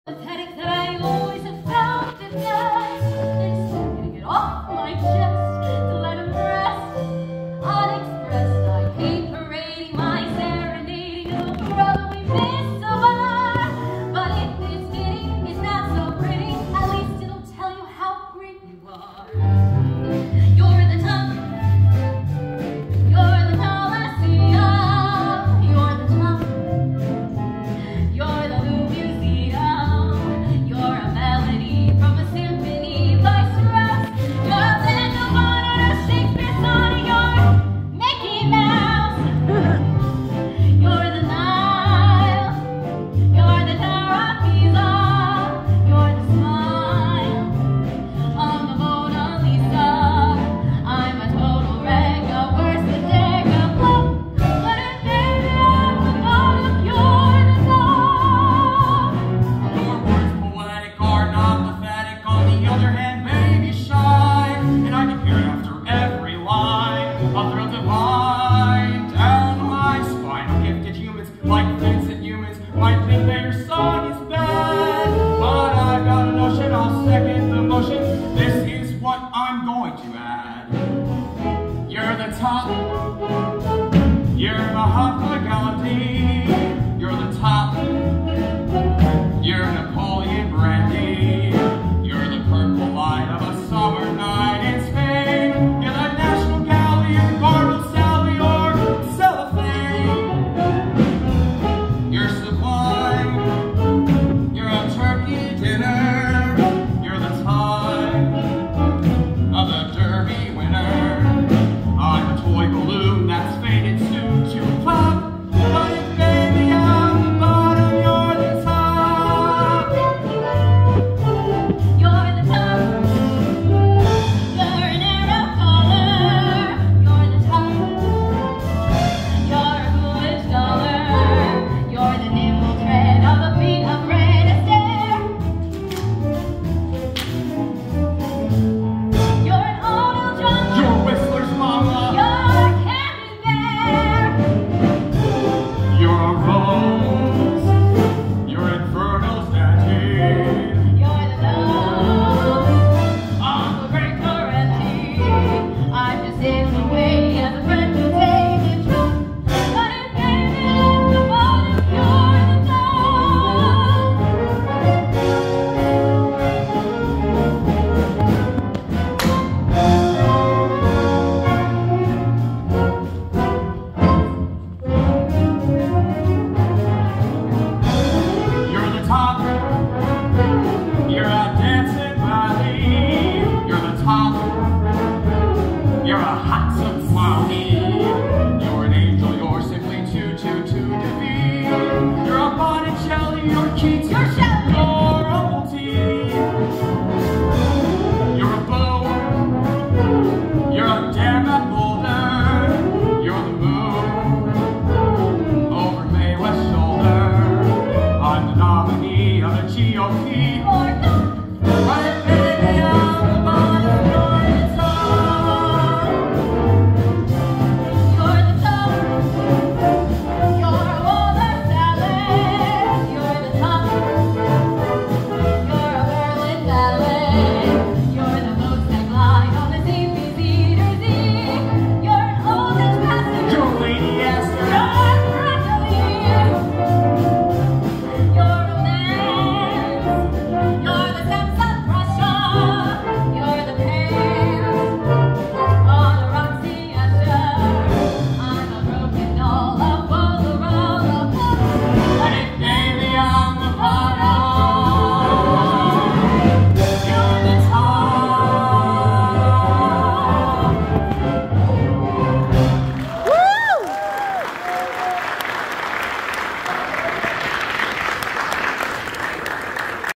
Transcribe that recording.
Pathetic that I always have found it nice. It's getting it off my chest to let him rest unexpressed. I hate parading my serenading of a brother we miss so much. But if this ditty is not so pretty, at least it'll tell you how great you are. You're the top. You're the Coliseum. You're the top. You're the Louvre Museum. You're a melody from a symphony by Strauss. You're a land of honor, a Shakespeare sonnet. You're Mickey Mouse. You're the Nile. You're the Tower of Pisa. You're the smile of the Mona Lisa. I'm a total wreck, a worse than deck of love. But if baby I'm the bottom, you're the top. Your words poetic are not pathetic. On the other hand, baby shine, and I can hear it after every line. A thrill divine down my spine. Gifted humans like Vincent humans might think that your song is bad, but I've got a notion. I'll second the motion. This is what I'm going to add. You're the top. You're Mahatma Gandhi. You're the top. You're Napoleon Brandy. You're the purple light of a summer night in Spain. You're the National Gallery, you're the Garden Sally or cellophane. You're sublime. You're a turkey dinner. You're the time of the Derby winner. I'm a toy balloon that's faded soon to pop. But if baby I'm the bottom, you're the top. You're the top. You're an arrow color. You're the top. You're a foolish dollar. You're the nimble tread of a feet of red Astaire. You're an oil drama. You're Whistler's mama. You're a camembert. You're a rose. You're infernal's daddy. You're the love of a great Coretti. I'm just in the way as a friend to take the truth. But if baby I'm the bottom, you're the top. You're the top. You're a dancing valley. You're the top. You're a hot sunflower. You're an angel. You're simply too defeat. You're a Botticelli. You're Keats. You're Shelley. You're Uncle T. You're a bow. You're a damn that boulder. You're the moon over Mae West's shoulder. I'm the nominee of the GOP.